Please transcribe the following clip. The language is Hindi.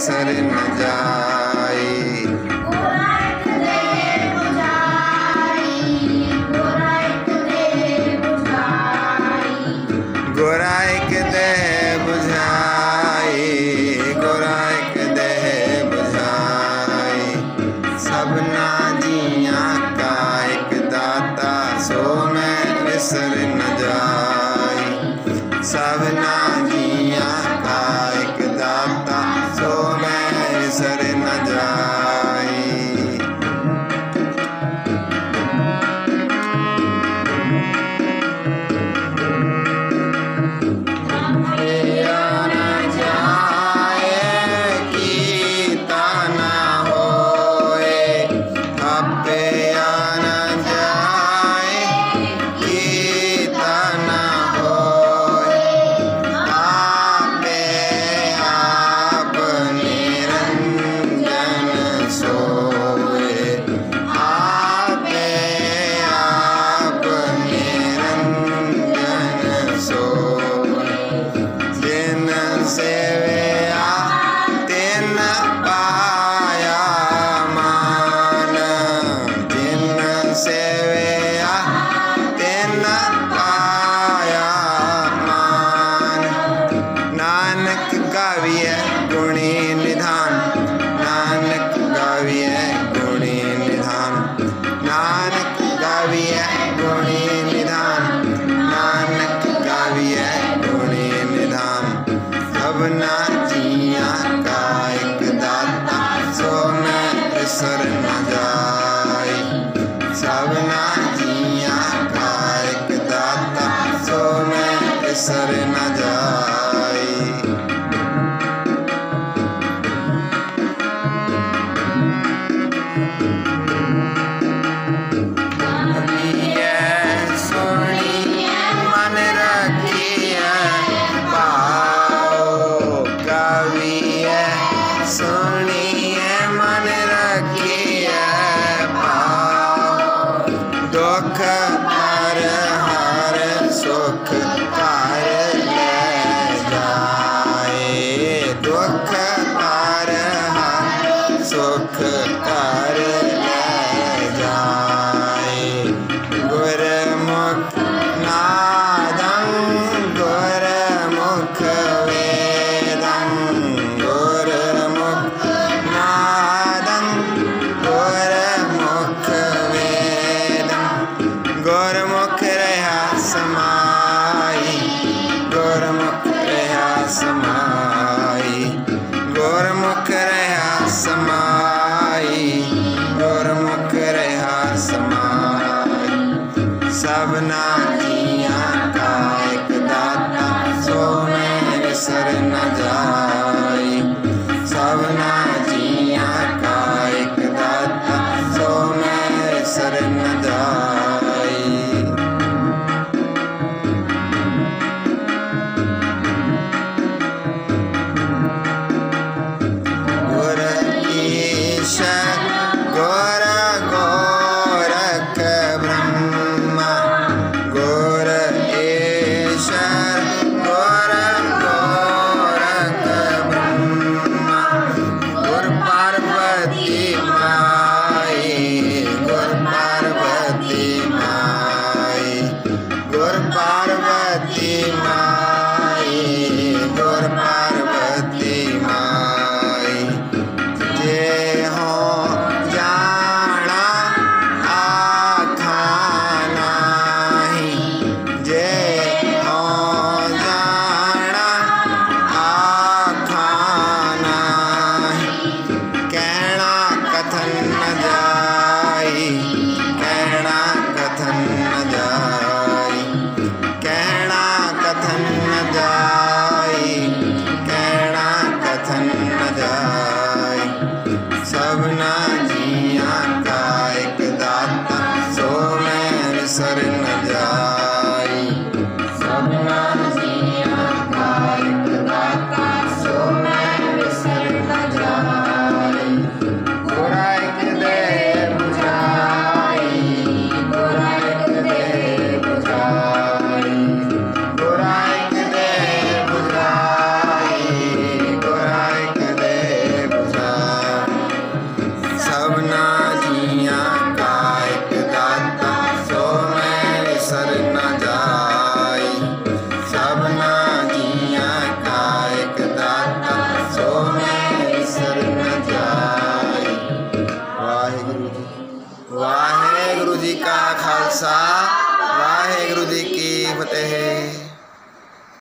विसर न जाए। गोराई के देह बुझाई, गोराई के देह बुझाई। सबना जिया का एक दाता सो मैं विसर न जाई। सबना जिया का एक दाता सो मैं विसर न जाई। सर न जाए। सुनिए मन रखिए पाओ कविए, सुनिए मन रखिए पाओ। दुख पर हर सुख कर ले जाए। दुख पर हर सुख कर ले जाए। गुरमुख नादं गुरमुख वेदं, गुरमुख नादं गुरमुख वेदं। गुरमुख रहा समाई, गुरमुख रहा समाई। गुरमुख रहा समाई, गुरमुख रहा समाई। सबना जिया का एक दाता सो मैं विसर न जाई। सबना जिया का एक दाता सो मैं विसर न जाई। गोर गोरख ब्रह्मा, गोर ईश्वर गोर गोरख ब्रह्मा। गुर पार्वती माई, गुर पार्वती माई। गुर पार्वती माई, गुर पार्वती माई। जे हो जाना आखा नाही, जे हो जाना आखा नाही। कहना कथन न जाई, कहना कथन न जाई। कहना कथन न जाई, सबना जिया का एक दाता सो मैं विसर न जाई सबना जिया का एक दाता सो मैं विसर न जाई। वाहिगुरु जी का खालसा वाहिगुरु जी की फतेह।